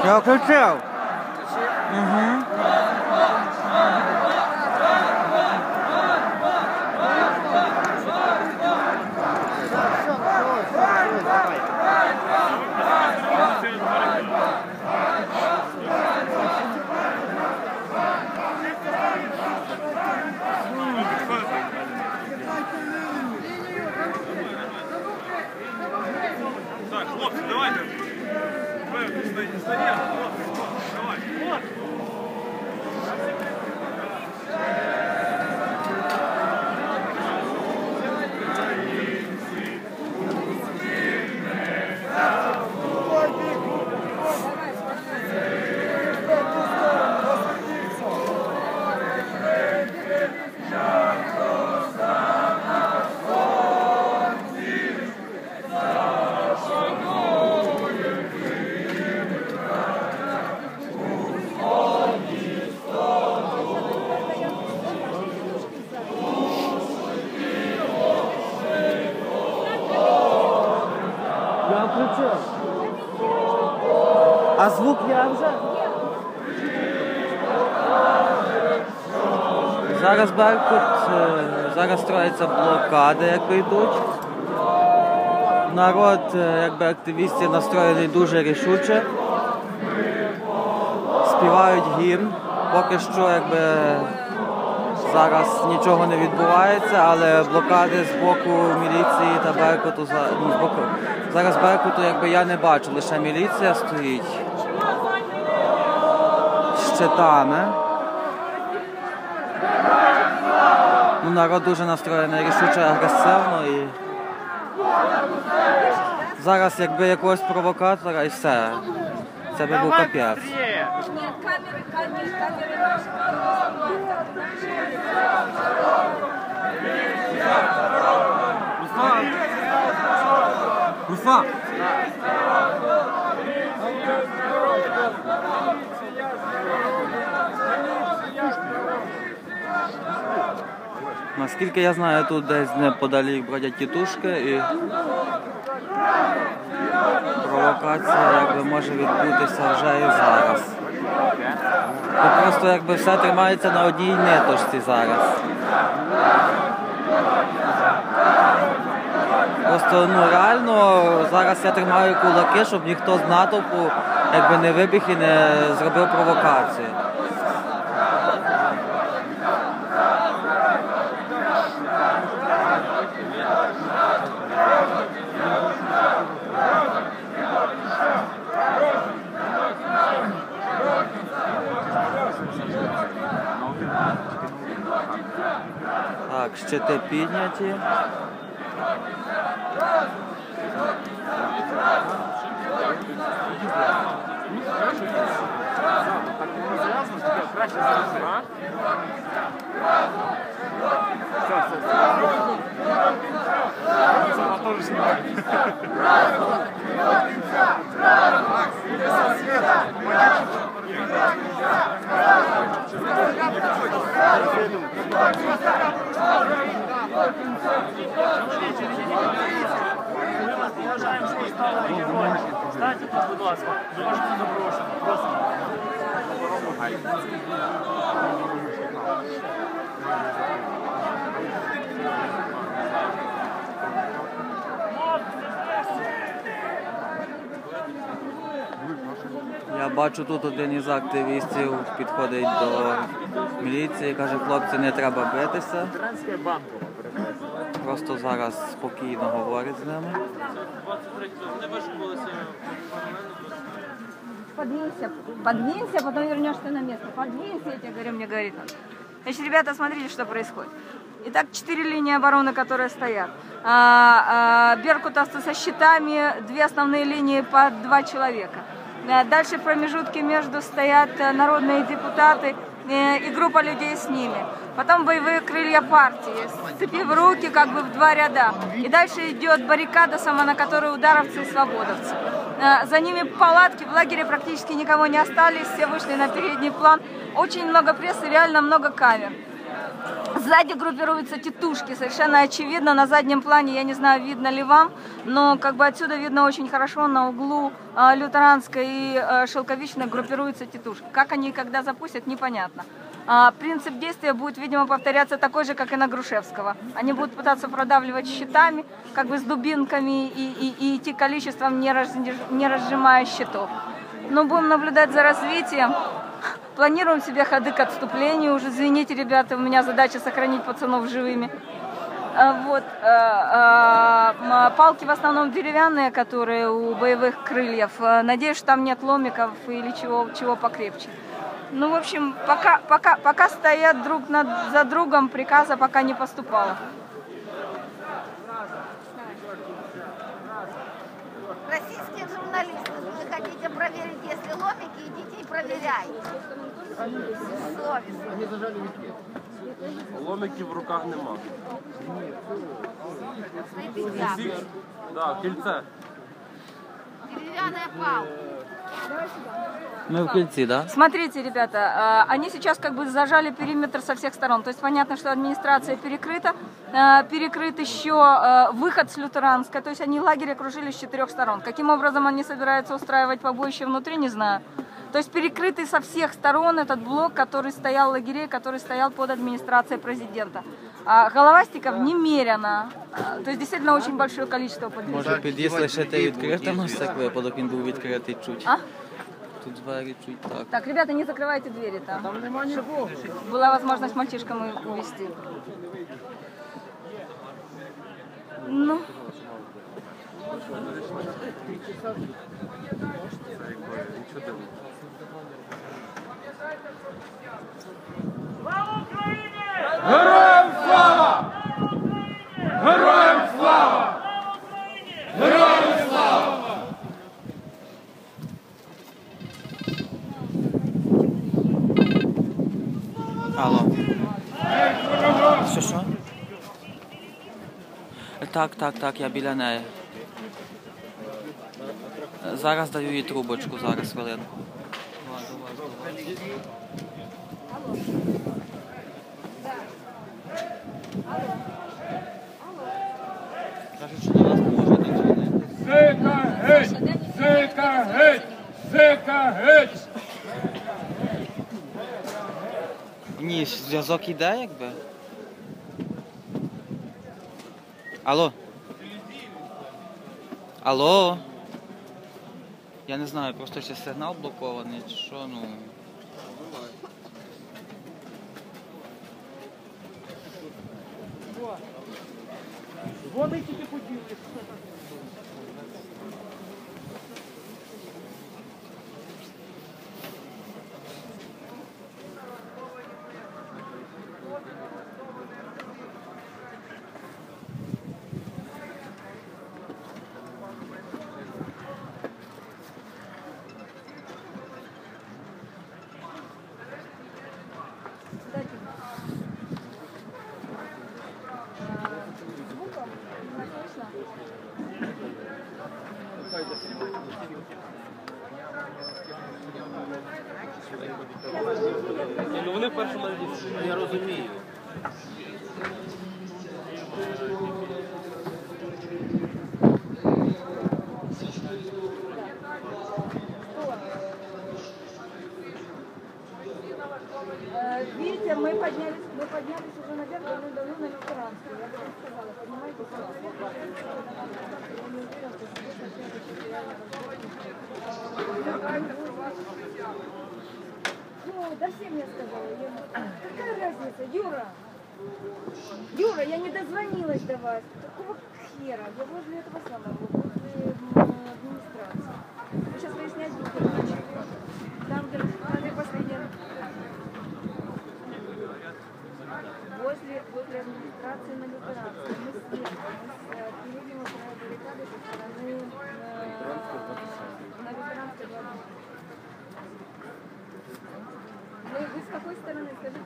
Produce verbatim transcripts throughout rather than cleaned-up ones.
Я включив. Угу. Так, хлопцы, давайте. Стоять, давай. Вот. Я включив. А звук я вже? Зараз Беркут, зараз строїться блокади, як йдуть. Народ, якби активістів, настроєний дуже рішуче. Співають гімн. Поки що, якби зараз нічого не відбувається, але блокади з боку міліції та Беркуту, ну, з боку, зараз Беркуту, якби я не бачу, лише міліція стоїть з щитами. Ну, народ дуже настроєний рішуче, агресивно і зараз якби якогось провокатора і все. Це би був капець. Руслан! Наскільки я знаю, тут десь неподалік бродять тітушки і провокація якби може відбутися вже і зараз. Тут просто якби все тримається на одній ниточці зараз. Просто ну реально зараз я тримаю кулаки, щоб ніхто з натовпу якби не вибіг і не зробив провокацію. Так, щити підняті. Станьте тут, будь ласка, ви можете запрошувати, просимо. Я бачу, тут один із активістів підходить до міліції, каже, хлопці, не треба битися. Просто зараз спокійно говорить з ними. Подвинься, подвинься, потом вернешься на место. Подвинься, я тебе говорю, мне говорит он. Значит, ребята, смотрите, что происходит. Итак, четыре линии обороны, которые стоят. А, а, беркутовцы со щитами, две основные линии по два человека. Дальше в промежутке между стоят народные депутаты и группа людей с ними. Потом боевые крылья партии, сцепив руки как бы в два ряда. И дальше идет баррикада, сама на которой ударовцы и свободовцы. За ними палатки, в лагере практически никого не остались, все вышли на передний план. Очень много прессы, реально много камер. Сзади группируются тетушки, совершенно очевидно, на заднем плане, я не знаю, видно ли вам, но как бы отсюда видно очень хорошо, на углу э, Лютеранской и э, Шелковичной группируются тетушки. Как они и когда запустят, непонятно. А, принцип действия будет, видимо, повторяться такой же, как и на Грушевского. Они будут пытаться продавливать щитами, как бы с дубинками и, и, и идти количеством, не, раз, не разжимая щитов. Но будем наблюдать за развитием. Планируем себе ходы к отступлению. Уже, извините, ребята, у меня задача сохранить пацанов живыми. Вот. Палки в основном деревянные, которые у боевых крыльев. Надеюсь, что там нет ломиков или чего, чего покрепче. Ну, в общем, пока, пока, пока стоят друг над, за другом, приказа пока не поступало. Российские журналисты, вы хотите проверить, если ломики, идите и проверяйте. Совестно. Ломиків в руках нема. Стоит Да, кільце. деревянная палка. Мы в кільці, да? Смотрите, ребята, они сейчас как бы зажали периметр со всех сторон. То есть понятно, что администрация перекрыта, перекрыт еще выход с Лютеранской. То есть они лагерь окружили с четырех сторон. Каким образом они собираются устраивать побоище внутри, не знаю. То есть перекрытый со всех сторон этот блок, который стоял лагерей, который стоял под администрацией президента. А головастиков немерено. То есть действительно очень большое количество подвижек. Може під'їзд лишити відкритим ось так випадок, він був відкритий чуть. А? Тут двері чуть так. Так, ребята, не закрывайте двери там. Чтобы была возможность мальчишкам их увезти. Ну. Героям слава! Героям слава! Героям слава! Алло. Що, що? Так, так, так, я біля неї. Зараз даю їй трубочку, зараз, хвилинку. Кажуть, що до нас може додзвонити. Зека геть! Зека геть! Зека геть! Ні, зв'язок іде, якби. Алло. Алло. Я не знаю, просто ще сигнал блокований, чи що, ну. Вони тільки поділися. Ну вони в першому навіть. Я розумію. Видите, мы поднялись, мы поднялись уже наверх, давно на Лютеранскую. Я бы вам сказала, поднимайте Ну, да всем я сказала. Я... Какая разница, Юра? Юра, я не дозвонилась до вас. Какого хера? Я возле этого самого, возле администрации. Вы сейчас выяснять будете. Там, где на последнем... Возле, возле администрации на Лютеранской. Мы с переднего края баррикады со стороны на Лютеранской два. Ну и вы с какой стороны? Скажите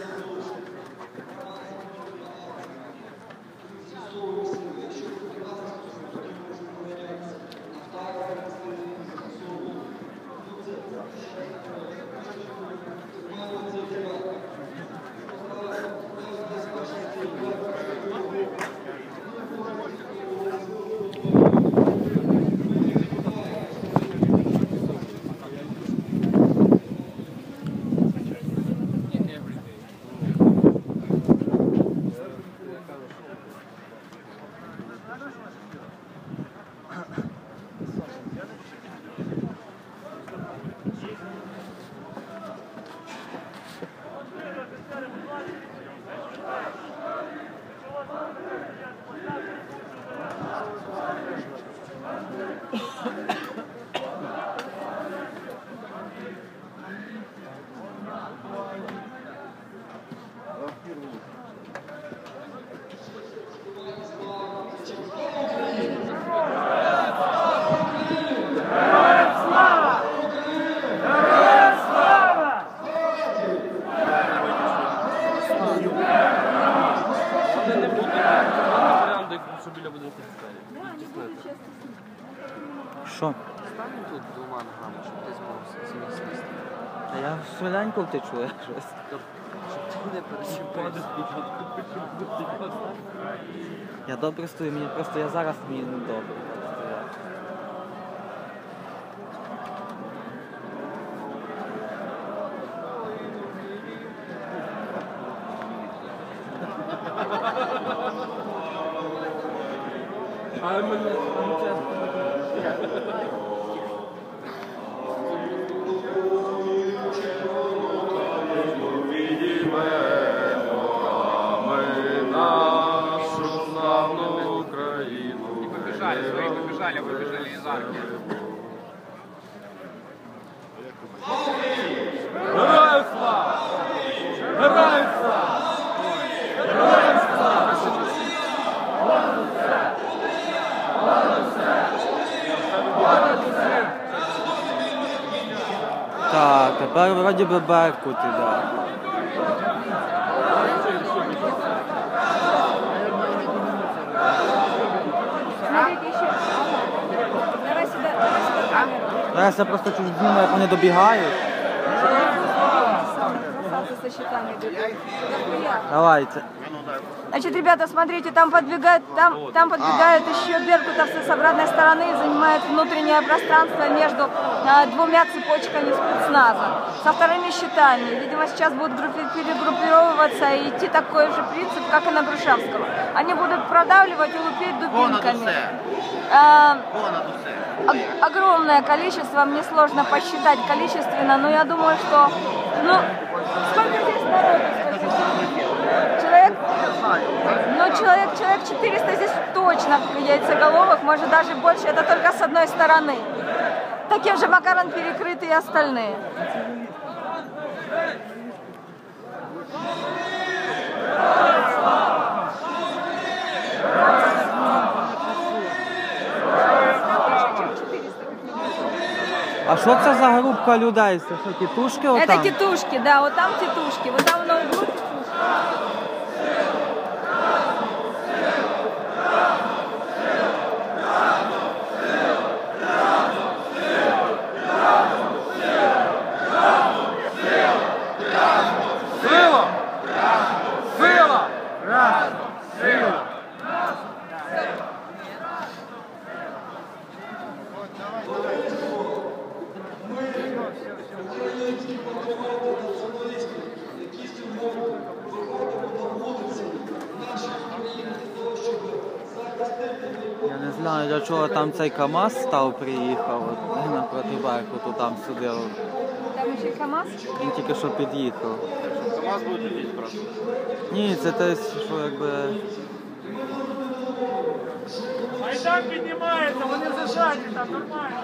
мне. Що? Стань тут двома ногами, щоб ти змог зміг слізти. Та я швиденько втечу, я щось. Щоб ти не перечепився. Я добре стою, мені просто я зараз мені не добре. Побежали, свои побежали, выбежали из арки. Героям слава! Героям слава! Героям слава! Так, тепер вроді би Беркут іде. Смотрите еще. Давай сюда, давай сюда камеру. Зараз я просто чуть зніму, як вони добігають. Красавцы со щитами идут. Нахуя? Давайте. Значит, ребята, смотрите, там подбегает, там, там подбегают еще беркутовцы с обратной стороны и занимают внутреннее пространство между а, двумя цепочками спецназа со вторыми щитами. Видимо, сейчас будут группи- перегруппировываться и идти такой же принцип, как и на Грушевского. Они будут продавливать и лупить дубинками. А, о- огромное количество, мне сложно посчитать количественно, но я думаю, что... Ну, сколько здесь народу? Человек, ну, человек, человек четыреста здесь точно яйцеголовых, может даже больше, это только с одной стороны. Таким же макаром перекрыты и остальные. А що це за групка людей? Це що, тітушки отам? Это тетушки, да, вот там тетушки, вот там на углу тетушки. Сила! Сила! Раз! Сила! Я не знаю, для чого там цей КамАЗ став, приїхав, от, напроти Беркуту, там сюди. Там еще КамАЗ. Він тільки що під'їхав. КамАЗ будет лететь просто. Ні, це те, що якби... Майдан піднімається, вони зажаті там, нормально.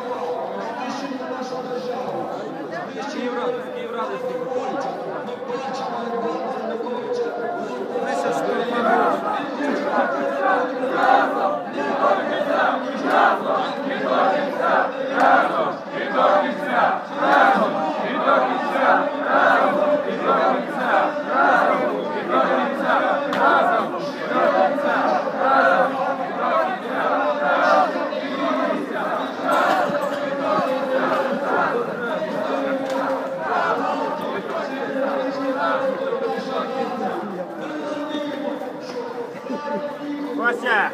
Вася!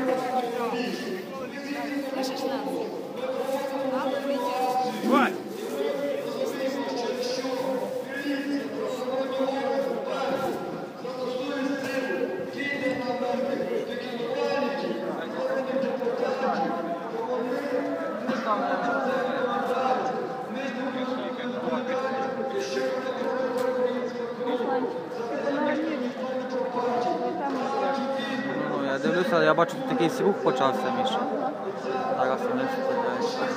Вась! Ну, я дивлюся, я бачу, тут якийсь рух почався, Міша. Зараз вони стріляють.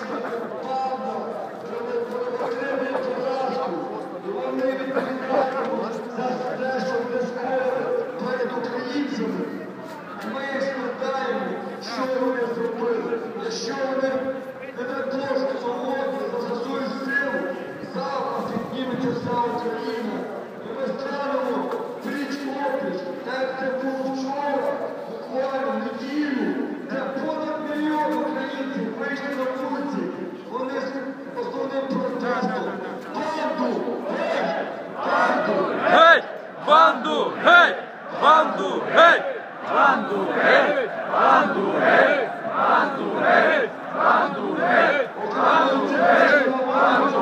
Що вони зробили? Якщо вони не також свободу за свою силу, завтра підніметься вся Україна. І ми станемо пліч-опліч, як це було вчора, буквально в неділю, де понад мільйон українців вийшли на Банду геть! Банду геть! Банду геть! Банду геть! Банду геть! Банду геть! Банду геть!